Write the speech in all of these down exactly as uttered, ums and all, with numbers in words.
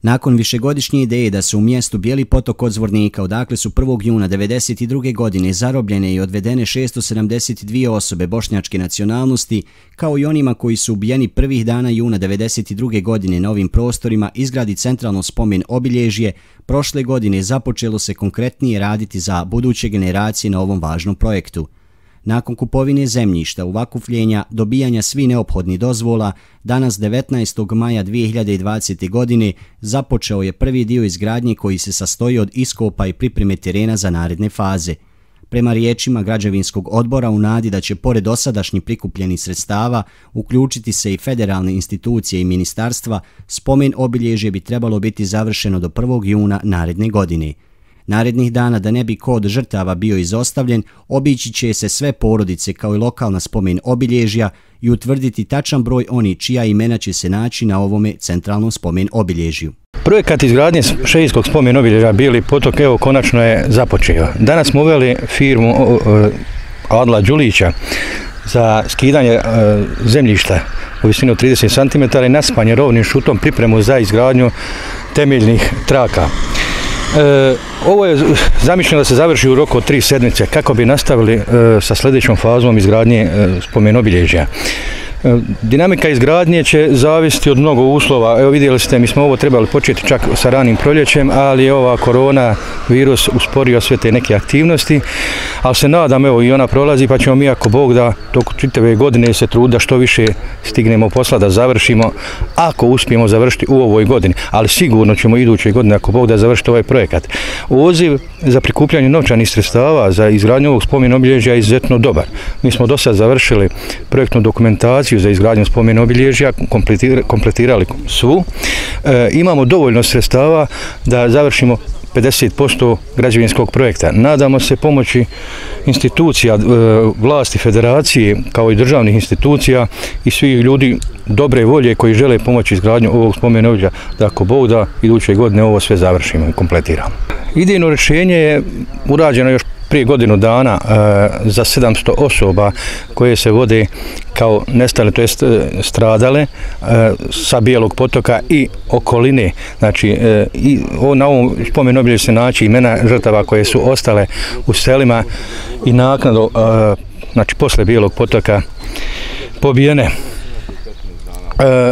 Nakon višegodišnje ideje da se u mjestu Bijeli Potok kod Zvornika, odakle su prvog juna devedeset druge. godine zarobljene i odvedene šesto sedamdeset dvije osobe bošnjačke nacionalnosti, kao i onima koji su ubijeni prvih dana juna devedeset druge. godine na ovim prostorima, izgradi centralno spomen obilježje, prošle godine započelo se konkretnije raditi za buduće generacije na ovom važnom projektu. Nakon kupovine zemljišta, uvakufljenja, dobijanja svih neophodnih dozvola, danas devetnaestog maja dvije hiljade dvadesete. godine započeo je prvi dio izgradnje koji se sastoji od iskopa i pripreme terena za naredne faze. Prema riječima građevinskog odbora, u nadi da će pored dosadašnjih prikupljenih sredstava uključiti se i federalne institucije i ministarstva, spomen obilježje bi trebalo biti završeno do prvog juna naredne godine. Narednih dana, da ne bi kod žrtava bio izostavljen, obići će se sve porodice kao i lokalna spomen obilježja i utvrditi tačan broj onih čija imena će se naći na ovome centralnom spomen obilježju. Projekat izgradnje šehidskog spomen obilježja Bijeli Potok evo konačno je započeo. Danas smo uveli firmu Adla Đulića za skidanje zemljišta u visini od trideset centimetara i nasipanje rovnim šutom, pripremu za izgradnju temeljnih traka. E, ovo je zamišljeno da se završi u roku od tri sedmice kako bi nastavili e, sa sljedećom fazom izgradnje e, spomen obilježja. E, dinamika izgradnje će zavisiti od mnogo uslova. Evo vidjeli ste, mi smo ovo trebali početi čak sa ranim proljećem, ali je ova korona virus usporio sve te neke aktivnosti, ali se nadam, evo i ona prolazi, pa ćemo mi ako Bog da toko čitave godine se trudi da što više stignemo posla da završimo, ako uspijemo završiti u ovoj godini, ali sigurno ćemo iduće godine ako Bog da završiti ovaj projekat. Odziv za prikupljanje novčanih sredstava za izgradnju ovog spomen obilježja je izuzetno dobar. Mi smo do sad završili projektnu dokumentaciju za izgradnju spomen obilježja, kompletirali svu. E, imamo dovoljno sredstava da završimo pedeset posto građevinskog projekta. Nadamo se pomoći institucija, vlasti federacije, kao i državnih institucija i svih ljudi dobre volje koji žele pomoći izgradnju ovog spomen obilježja, da ako Bog da iduće godine ovo sve završimo i kompletiramo. Idejno rješenje je urađeno još prije godinu dana e, za sedamsto osoba koje se vode kao nestale, to jest stradale e, sa Bijelog Potoka i okoline. Znači, e, i, o, na ovom spomen obilježju se naći imena žrtava koje su ostale u selima i naknadno, e, znači posle Bijelog Potoka, pobijene. E,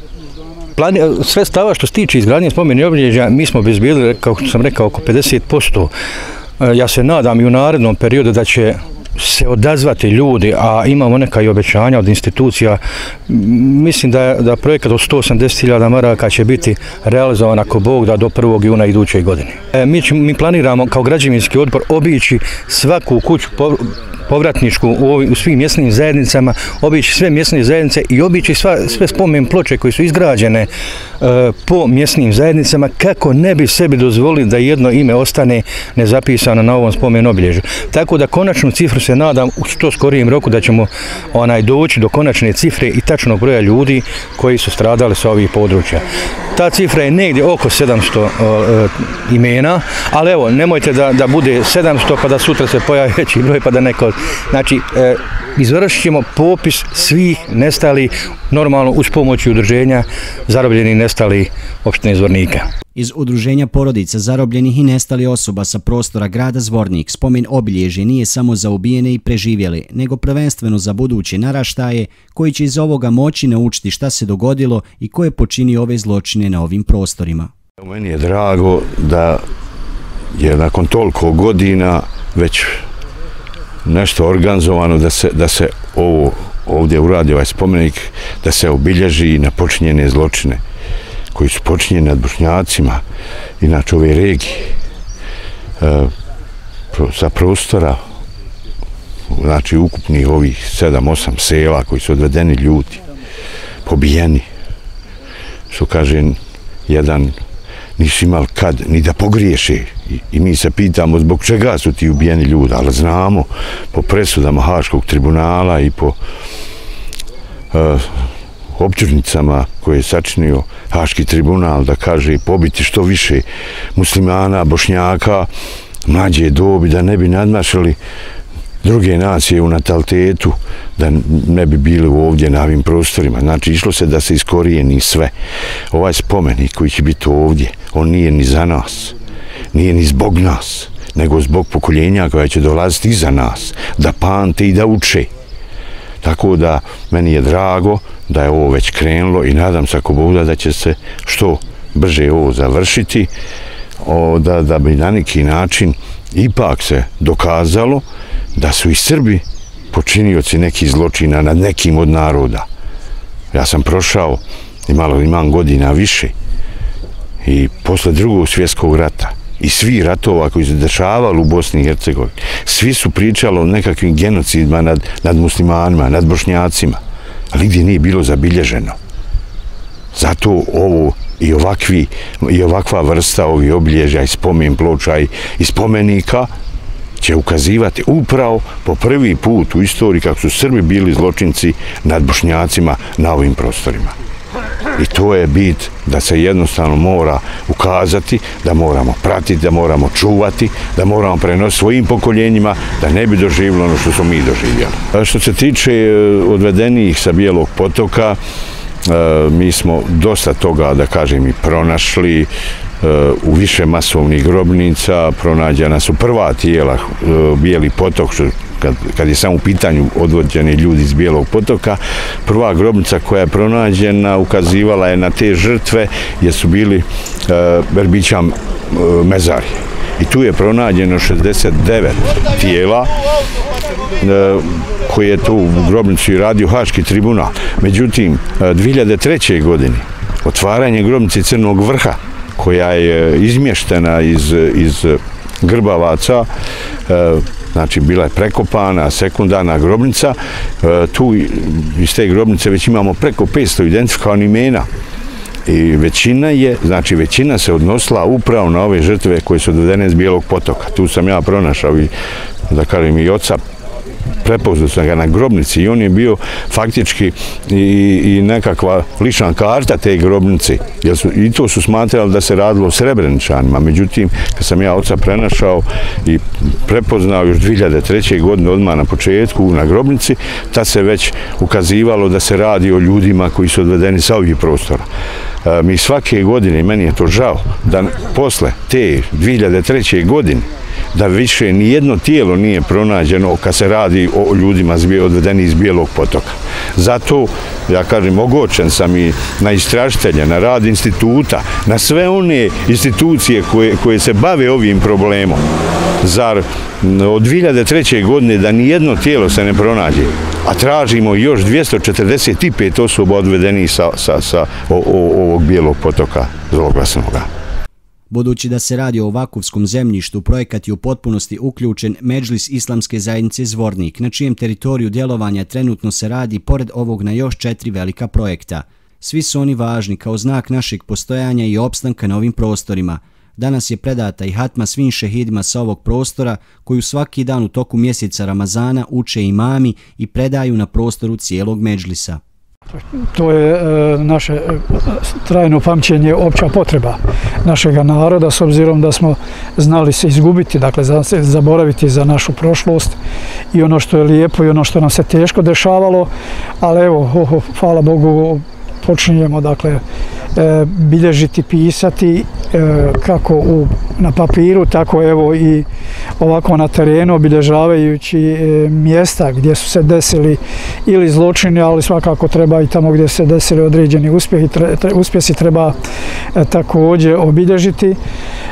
Sredstava što se tiče izgradnje spomen obilježja mi smo obezbijedili, kako sam rekao, oko pedeset posto. Ja se nadam i u narednom periodu da će se odazvati ljudi, a imamo neka i obećanja od institucija. Mislim da, da projekat od sto osamdeset hiljada maraka će biti realizovan ako Bog da do prvog juna iduće godine. Mi, ćemo, mi planiramo kao građevinski odbor obići svaku kuću po, povratničku u, u svim mjesnim zajednicama, obići sve mjesne zajednice i obići sva, sve spomen ploče koje su izgrađene e, po mjesnim zajednicama, kako ne bi sebi dozvolili da jedno ime ostane nezapisano na ovom spomen obilježju. Tako da konačnu cifru se nadam u što skorijem roku da ćemo onaj doći do konačne cifre i tačnog broja ljudi koji su stradali sa ovih područja. Ta cifra je negdje oko sedamsto uh, imena, ali evo, nemojte da, da bude sedamsto pa da sutra se pojavi veći broj pa da neko... Znači, uh, izvršit ćemo popis svih nestalih normalno uz pomoć udruženja zarobljenih nestalih opštine Zvornika. Iz udruženja porodica zarobljenih i nestalih osoba sa prostora grada Zvornik spomen obilježje nije samo za ubijene i preživjele, nego prvenstveno za buduće naraštaje koji će iz ovoga moći naučiti šta se dogodilo i ko je počinio ove zločine na ovim prostorima. Meni je drago da je nakon toliko godina već nešto organizovano da se, da se ovo ovdje uradi, ovaj spomenik, da se obilježi na počinjene zločine koji su počinjeni nad Bošnjacima, inače ove regije, e, sa prostora, znači ukupnih ovih sedam osam sela koji su odvedeni ljudi, pobijeni, što kaže jedan, nisu imali kad ni da pogriješe. I, i mi se pitamo zbog čega su ti ubijeni ljudi, ali znamo po presudama Haškog tribunala i po e, optužnicama koje je sačinio Haški tribunal, da kaže pobiti što više muslimana, Bošnjaka, mlađe dobi, da ne bi nadmašili druge nacije u natalitetu, da ne bi bili ovdje na ovim prostorima. Znači, išlo se da se iskorijeni sve. Ovaj spomenik koji će biti ovdje, on nije ni za nas, nije ni zbog nas, nego zbog pokoljenja koja će dolaziti iza nas, da pamte i da uče. Tako da, meni je drago da je ovo već krenulo i nadam se ako Bog da, da će se što brže ovo završiti, o, da, da bi na neki način ipak se dokazalo da su i Srbi počinioci nekih zločina nad nekim od naroda. Ja sam prošao, imalo imam godina više, i posle drugog svjetskog rata, i svi ratova koji su dešavali u Bosni i Hercegovini, svi su pričali o nekakvim genocidima nad, nad muslimanima, nad bošnjacima, ali gdje nije bilo zabilježeno. Zato ovo i, ovakvi, i ovakva vrsta ovih obilježja i spomen ploča i, i spomenika će ukazivati upravo po prvi put u istoriji kako su Srbi bili zločinci nad bošnjacima na ovim prostorima. I to je bit da se jednostavno mora ukazati, da moramo pratiti, da moramo čuvati, da moramo prenositi svojim pokoljenjima, da ne bi doživjeli ono što smo mi doživjeli. Što se tiče odvedenih sa Bijelog potoka, mi smo dosta toga, da kažem, i pronašli u više masovnih grobnica. Pronađena su prva tijela Bijeli potok, što Kad, kad je samo u pitanju odvođeni ljudi iz Bijelog potoka, prva grobnica koja je pronađena ukazivala je na te žrtve jer su bili e, Berbića e, mezari. I tu je pronađeno šezdeset devet tijela e, koje je tu u grobnici radio Haški tribunal. Međutim, dvije hiljade treće. godine otvaranje grobnice Crnog vrha, koja je izmještena iz, iz Grbavaca, e, znači bila je prekopana, sekundarna grobnica, e, tu iz te grobnice već imamo preko petsto identifikovanih imena. I većina je, znači većina se odnosila upravo na ove žrtve koje su odvedene iz Bijelog potoka. Tu sam ja pronašao i, da kažem, i oca, prepoznao sam ga na grobnici i on je bio faktički i, i nekakva lična karta te grobnice. Jer su, i to su smatrali da se radilo o Srebreničanima. Međutim, kad sam ja oca prenašao i prepoznao još dvije hiljade treće. godine odmah na početku na grobnici, tad se već ukazivalo da se radi o ljudima koji su odvedeni sa ovih prostora. E, mi svake godine, meni je to žao, da posle te dvije hiljade treće. godine da više nijedno tijelo nije pronađeno kad se radi o ljudima odvedeni iz Bijelog potoka. Zato, ja kažem, ogočen sam i na istražitelje, na rad instituta, na sve one institucije koje, koje se bave ovim problemom. Zar od dvije hiljade treće. godine da nijedno tijelo se ne pronađe, a tražimo još dvjesto četrdeset pet osoba odvedenih sa, sa, sa o, o, ovog Bijelog potoka zloglasnoga. Budući da se radi o vakufskom zemljištu, projekat je u potpunosti uključen Medžlis Islamske zajednice Zvornik, na čijem teritoriju djelovanja trenutno se radi pored ovog na još četiri velika projekta. Svi su oni važni kao znak našeg postojanja i opstanka na ovim prostorima. Danas je predata i hatma svim šehidima sa ovog prostora, koju svaki dan u toku mjeseca Ramazana uče imami i predaju na prostoru cijelog Medžlisa. To je e, naše e, trajno pamćenje, opća potreba našega naroda, s obzirom da smo znali se izgubiti, dakle zaboraviti za našu prošlost i ono što je lijepo i ono što nam se teško dešavalo, ali evo, oh, oh, hvala Bogu, počinjemo, dakle, e, bilježiti, pisati, e, kako u, na papiru, tako evo i ovako na terenu, obilježavajući e, mjesta gdje su se desili ili zločini, ali svakako treba i tamo gdje se desili određeni uspjehi, tre, tre, uspjesi treba e, također obilježiti. E,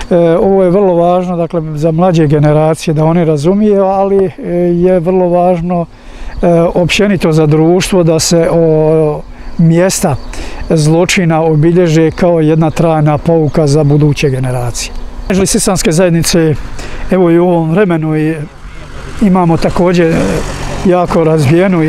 ovo je vrlo važno, dakle, za mlađe generacije da oni razumiju, ali e, je vrlo važno e, općenito za društvo da se o mjesta zločina obilježe kao jedna trajna pouka za buduće generacije. Medžlis Islamske zajednice, evo i u ovom vremenu i imamo također jako razvijenu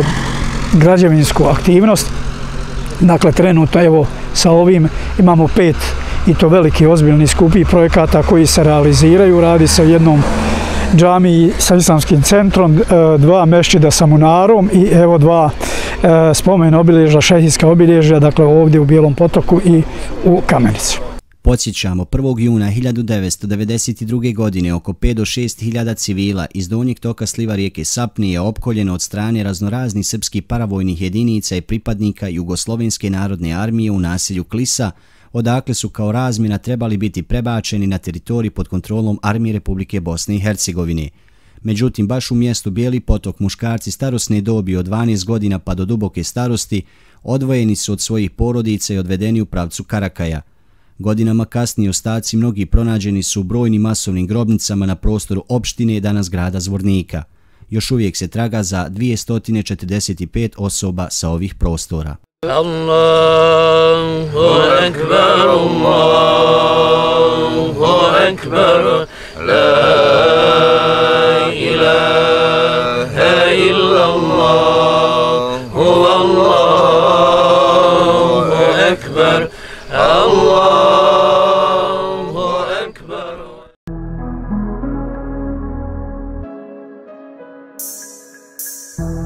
građevinsku aktivnost. Dakle, trenutno evo sa ovim imamo pet i to veliki, ozbiljni, skupi projekata koji se realiziraju. Radi se o jednom džamiji sa islamskim centrom, dva mešćida sa munarom i evo dva spomen obilježja, šehijska obilježja, dakle ovdje u Bijelom potoku i u Kamenici. Podsjećamo, prvog juna hiljadu devetsto devedeset druge. godine oko pet do šest hiljada civila iz donjeg toka sliva rijeke Sapni je opkoljeno od strane raznoraznih srpskih paravojnih jedinica i pripadnika Jugoslovenske narodne armije u naselju Klisa, odakle su kao razmjena trebali biti prebačeni na teritorij pod kontrolom Armije Republike Bosne i Hercegovine. Međutim, baš u mjestu Bijeli potok muškarci starosne dobi od dvanaest godina pa do duboke starosti odvojeni su od svojih porodica i odvedeni u pravcu Karakaja. Godinama kasnije ostaci mnogi pronađeni su u brojnim masovnim grobnicama na prostoru opštine, danas grada Zvornika. Još uvijek se traga za dvjesto četrdeset pet osoba sa ovih prostora. Allahu ekber, Allahu ekber, la ilaha illallah, Allahu ekber, Allahu ekber.